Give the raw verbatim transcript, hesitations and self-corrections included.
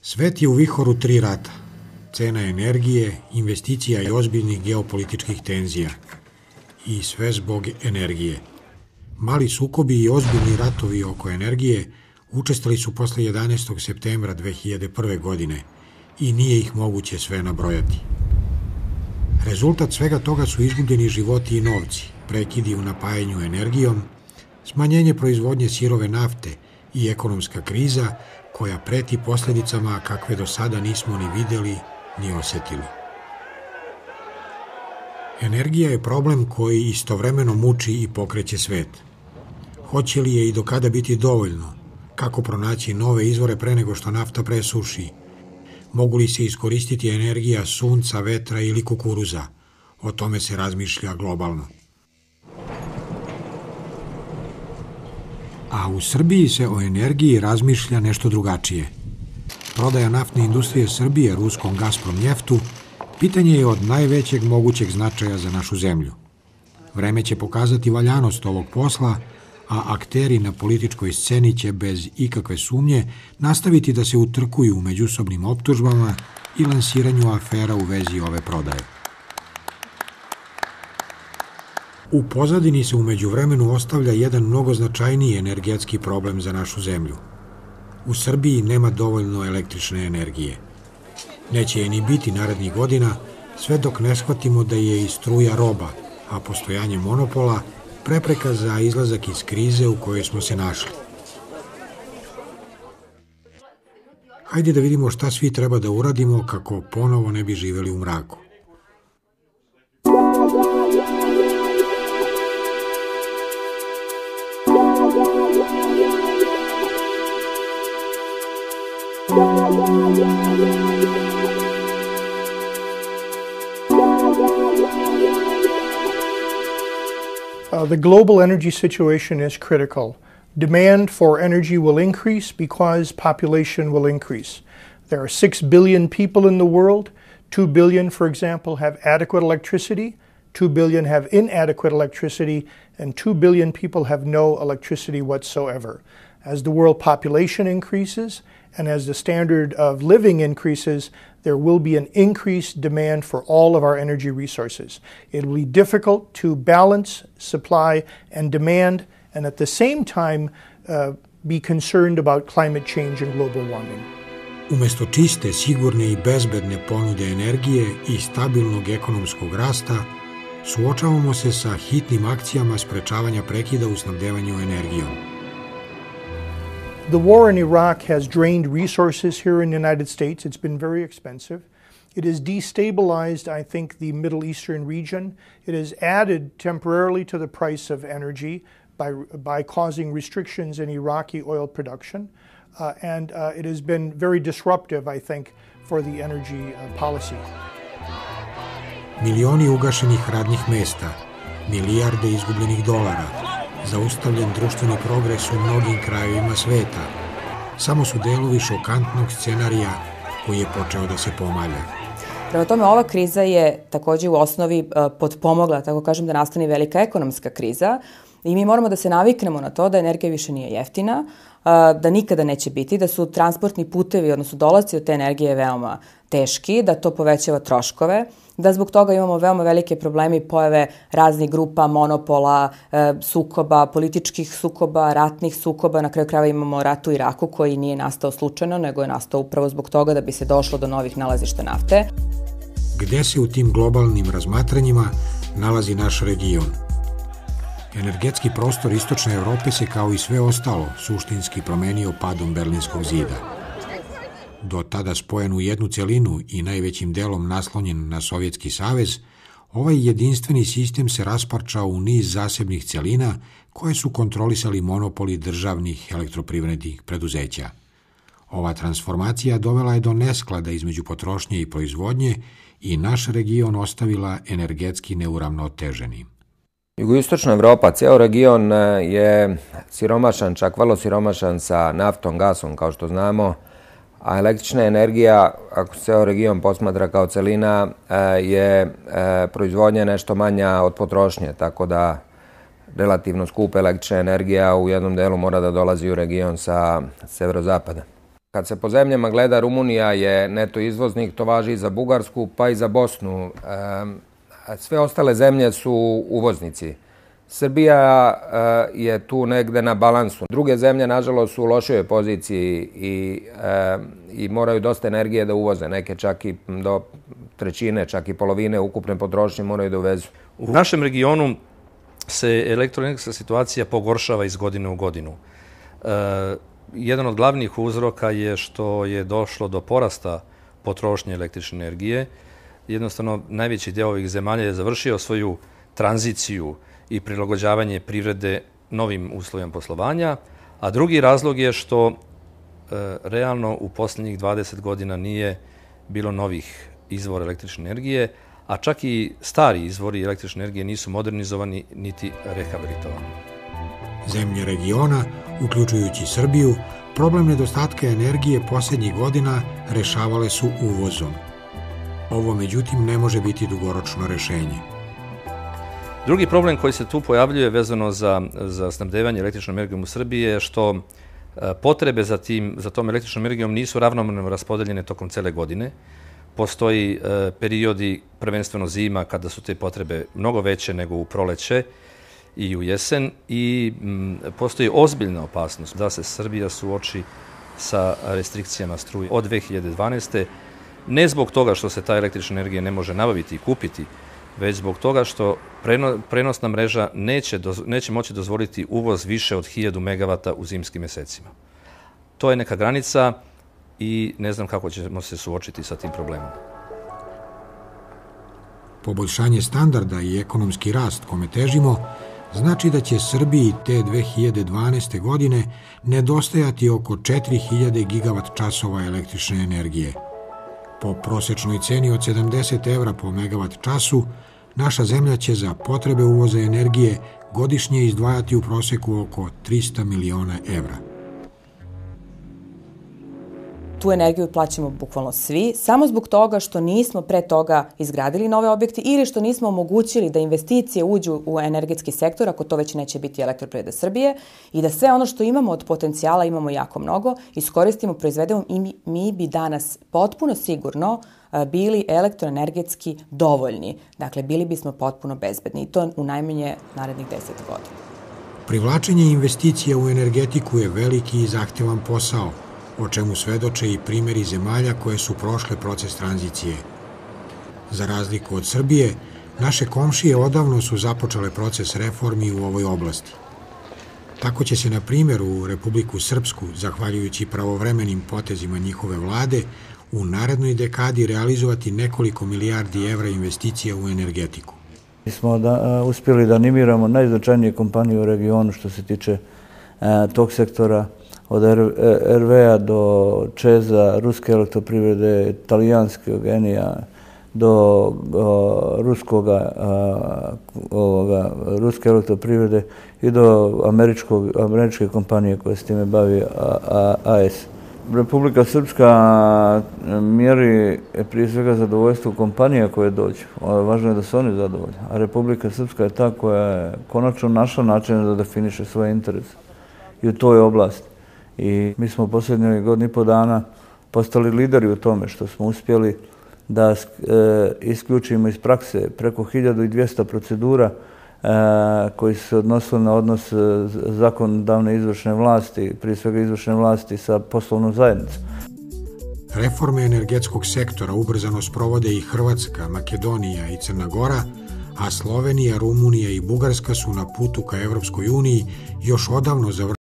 Svet je u vihoru tri rata. Cena energije, investicija i ozbiljnih geopolitičkih tenzija. I sve zbog energije. Mali sukobi i ozbiljni ratovi oko energije učestali su posle jedanaestog septembra dve hiljade prve. godine i nije ih moguće sve nabrojati. Rezultat svega toga su izgubljeni životi i novci, prekidi u napajanju energijom, smanjenje proizvodnje sirove nafte i ekonomska kriza koja preti posljedicama kakve do sada nismo ni videli ni osetili. Energija je problem koji istovremeno muči i pokreće svet. Hoće li je i do kada biti dovoljno? Kako pronaći nove izvore pre nego što nafta presuši? Mogu li se iskoristiti energija sunca, vetra ili kukuruza? O tome se razmišlja globalno. A u Srbiji se o energiji razmišlja nešto drugačije. Prodaja naftne industrije Srbije ruskom Gazpromnjeftu pitanje je od najvećeg mogućeg značaja za našu zemlju. Vreme će pokazati valjanost ovog posla, a akteri na političkoj sceni će bez ikakve sumnje nastaviti da se utrkuju u međusobnim optužbama i lansiranju afera u vezi ove prodaje. U pozadini se u međuvremenu ostavlja jedan mnogo značajniji energetski problem za našu zemlju. U Srbiji nema dovoljno električne energije. Neće je ni biti narednih godina, sve dok ne shvatimo da je i struja roba, a postojanje monopola prepreka za izlazak iz krize u kojoj smo se našli. Hajde da vidimo šta svi treba da uradimo kako ponovo ne bi živeli u mraku. Uh, the global energy situation is critical. Demand for energy will increase because population will increase. There are six billion people in the world. two billion, for example, have adequate electricity. two billion have inadequate electricity. And two billion people have no electricity whatsoever. As the world population increases and as the standard of living increases, there will be an increased demand for all of our energy resources. It will be difficult to balance supply and demand and at the same time uh, be concerned about climate change and global warming. Umesto čiste, sigurne i bezbedne ponude energije i stabilnog ekonomskog rasta, suočavamo se sa hitnim akcijama sprečavanja prekida u snabdevanju energijom. The war in Iraq has drained resources here in the United States. It's been very expensive. It has destabilized, I think, the Middle Eastern region. It has added temporarily to the price of energy by, by causing restrictions in Iraqi oil production. Uh, and uh, it has been very disruptive, I think, for the energy uh, policy. Milioni ugašenih radnih mesta, milijarde izgubljenih dolara, zaustavljen društveni progres u mnogim krajevima sveta, samo su delovi šokantnog scenarija koji je počeo da se pomalja. Prema tome, ova kriza je takođe u osnovi uh, potpomogla, tako kažem, da nastane velika ekonomska kriza i mi moramo da se naviknemo na to da energija više nije jeftina, uh, da nikada neće biti, da su transportni putevi, odnosno dolasci od te energije veoma teški, da to povećava troškove, da zbog toga imamo veoma velike probleme i pojave raznih grupa, monopola, e, sukoba, političkih sukoba, ratnih sukoba. Na kraju krajeva imamo rat u Iraku koji nije nastao slučajno, nego je nastao upravo zbog toga da bi se došlo do novih nalazišta nafte. Gde se u tim globalnim razmatranjima nalazi naš region? Energetski prostor istočne Evrope se kao i sve ostalo suštinski promenio padom Berlinskog zida. Do tada spojen u jednu celinu i najvećim delom naslonjen na Sovjetski savez, ovaj jedinstveni sistem se rasparčao u niz zasebnih celina koje su kontrolisali monopoli državnih elektroprivrednih preduzeća. Ova transformacija dovela je do nesklada između potrošnje i proizvodnje i naš region ostavila energetski neuravnoteženi. Jugoistočna Evropa, ceo region je siromašan, čak vrlo siromašan sa naftom, gasom, kao što znamo, a električna energija, ako se ceo region posmatra kao celina, je proizvodnja nešto manja od potrošnje, tako da relativno skupa električna energija u jednom delu mora da dolazi u region sa severozapada. kad se po zemljama gleda, Rumunija je neto izvoznik, to važi i za Bugarsku, pa i za Bosnu. Sve ostale zemlje su uvoznici. Srbija je tu negde na balansu. Druge zemlje, nažalost, su u lošoj poziciji i, i moraju dosta energije da uvoze. Neke čak i do trećine, čak i polovine ukupne potrošnje moraju da uvezu. U našem regionu se elektroenergetska situacija pogoršava iz godine u godinu. E, jedan od glavnih uzroka je što je došlo do porasta potrošnje električne energije. Jednostavno, najveći deo ovih zemalja je završio svoju tranziciju i prilagođavanje privrede novim uslovima poslovanja, a drugi razlog je što e, realno u posljednjih dvadeset godina nije bilo novih izvora električne energije, a čak i stari izvori električne energije nisu modernizovani niti rehabilitovani. Zemlje regiona, uključujući Srbiju, problem nedostatka energije posljednjih godina rešavale su uvozom. Ovo, međutim, ne može biti dugoročno rešenje. Drugi problem koji se tu pojavljuje vezano za, za snabdevanje električnom energijom u Srbiji je što potrebe za, tim, za tom električnom energijom nisu ravnomerno raspodeljene tokom cele godine. Postoji e, periodi, prvenstveno zima, kada su te potrebe mnogo veće nego u proleće i u jesen i m, postoji ozbiljna opasnost da se Srbija suoči sa restrikcijama struje od dve hiljade dvanaeste. Ne zbog toga što se ta električna energija ne može nabaviti i kupiti, već zbog toga što preno, prenosna mreža neće, doz, neće moći dozvoliti uvoz više od hiljadu megavata u zimskim mesecima. To je neka granica i ne znam kako ćemo se suočiti sa tim problemom. Poboljšanje standarda i ekonomski rast kome težimo znači da će Srbiji te dve hiljade dvanaeste. godine nedostajati oko četiri hiljade gigavat časova električne energije. Po prosečnoj ceni od sedamdeset evra po megavat času, naša zemlja će za potrebe uvoza energije godišnje izdvajati u proseku oko trista miliona evra. Tu energiju plaćamo bukvalno svi, samo zbog toga što nismo pre toga izgradili nove objekte ili što nismo omogućili da investicije uđu u energetski sektor, ako to već neće biti Elektroprivreda Srbije, i da sve ono što imamo od potencijala, imamo jako mnogo, iskoristimo, proizvedemo i mi, mi bi danas potpuno sigurno bili elektroenergetski dovoljni. Dakle, bili bismo potpuno bezbedni i to u najmanje narednih deset godina. Privlačenje investicija u energetiku je veliki i zahtevan posao, o čemu svedoče i primjeri zemalja koje su prošle proces tranzicije. Za razliku od Srbije, naše komšije odavno su započele proces reformi u ovoj oblasti. Tako će se, na primjer, u Republiku Srpsku, zahvaljujući pravovremenim potezima njihove vlade, u narednoj dekadi realizovati nekoliko milijardi evra investicija u energetiku. Mi smo da, uh, uspjeli da animiramo najznačajnije kompanije u regionu što se tiče uh, tog sektora, od er ve a do Čeza, Ruske elektroprivrede, Talijanskog Enija, do uh, ruskoga, uh, ovoga, Ruske elektroprivrede i do američkog, američke kompanije koja se time bavi, A S. Republika Srpska mjeri prije svega zadovoljstvo kompanija koje dođu. Važno je da su oni zadovoljni. A Republika Srpska je ta koja je konačno našla način da definiše svoje interese i u toj oblasti. I mi smo u posljednjih godinu i po dana postali lideri u tome što smo uspjeli da e, isključimo iz prakse preko hiljadu dvjesto procedura e, koji su se odnosili na odnos zakonodavne izvršne vlasti, prije svega izvršne vlasti sa poslovnom zajednicom. Reforme energetskog sektora ubrzano sprovode i Hrvatska, Makedonija i Crna Gora, a Slovenija, Rumunija i Bugarska su na putu ka Evropskoj uniji još odavno završili